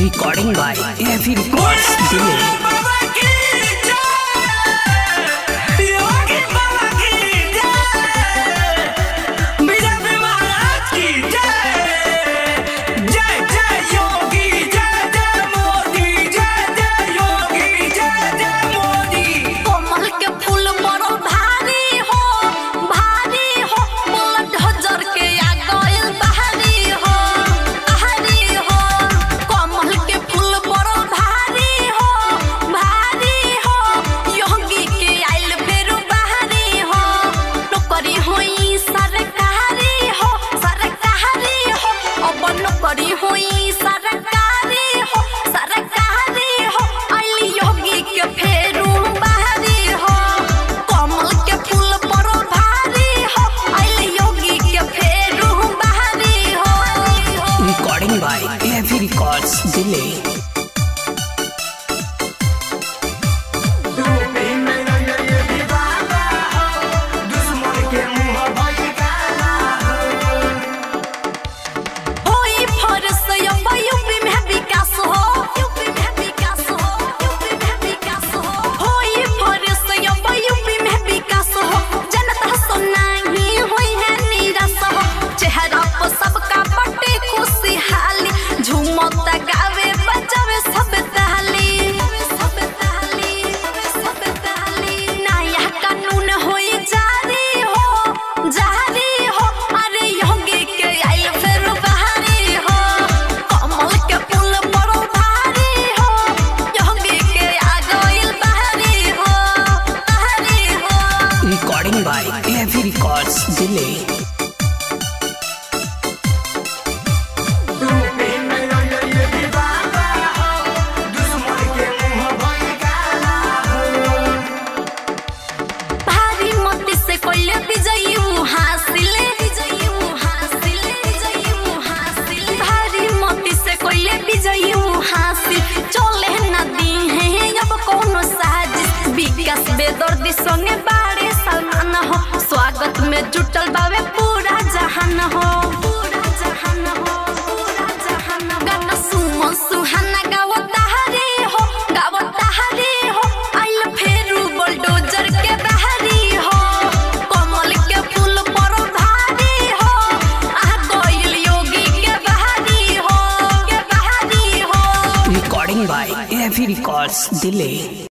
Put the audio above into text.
Recording by AFE Records Delay. Recording by AFE Records Delay. Recording by AFE Records Delay. बेदर्दी संगे बाड़े सलमान हो, स्वागत में जुटल बावे पूरा जहान हो, पूरा जहान हो, पूरा जहान हो। गाना सुमन सुहाना गावता हरे हो, गावता हरे हो। आइल फेरू बुलडोजर के बहारी हो, कमल के फूल पर भारी हो। आ गइल योगी के बहारी हो, के बहारी हो। Recording by AFE Records Delay.